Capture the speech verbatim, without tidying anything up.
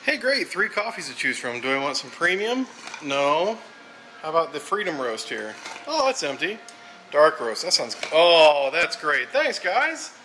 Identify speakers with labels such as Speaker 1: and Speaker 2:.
Speaker 1: Hey, great, three coffees to choose from. Do I want some premium? No. How about the Freedom Roast here? Oh, that's empty. Dark roast, that sounds, oh, that's great. Thanks, guys.